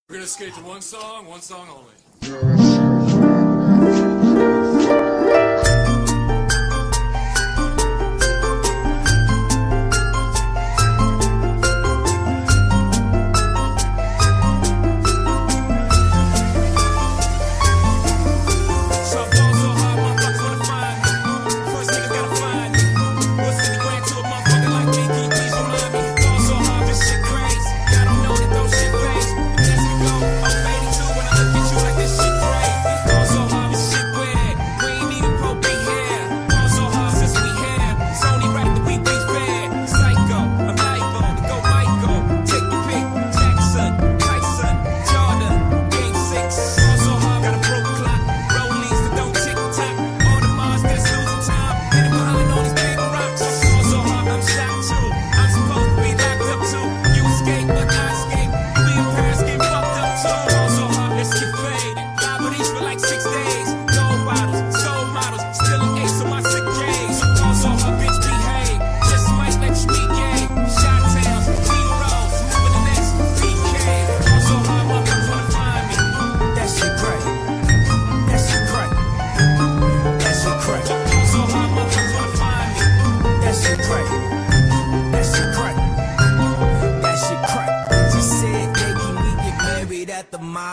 We're gonna skate to one song only. At the mall,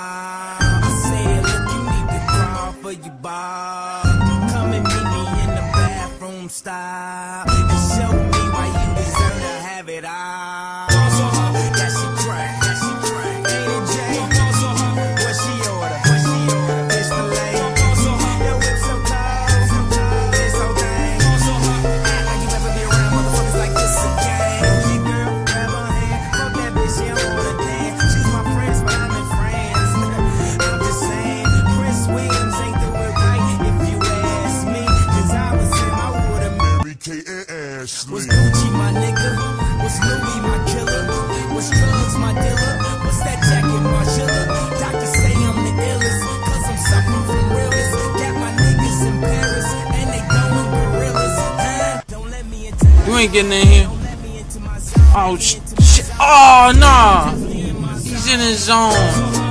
I said, look, you need to crawl for your ball. Come and meet me in the bathroom style and show me why you deserve to have it all. That she crack, ain't it Jay? What she order? Fish fillet. Your whip so cold, this whole thing. Act like you ever be around motherfuckers like this again. Your girl, grab her hand, fuck that bitch, she don't wanna dance. She's my friends, but I'm in France. I'm just saying, Prince Williams ain't do it right if you ask me. Cause I was him, I would've married Kate and Ashley. Was Gucci my nigga? Was Louis my killer? Was drugs my dealer? Was that jacket Margiela? Doctors say I'm the illest, cause I'm suffering from realness. Got my niggas in Paris, and they going gorillas. Don't let me into my You ain't getting in here. Oh, shit. Oh, nah. He's in his zone.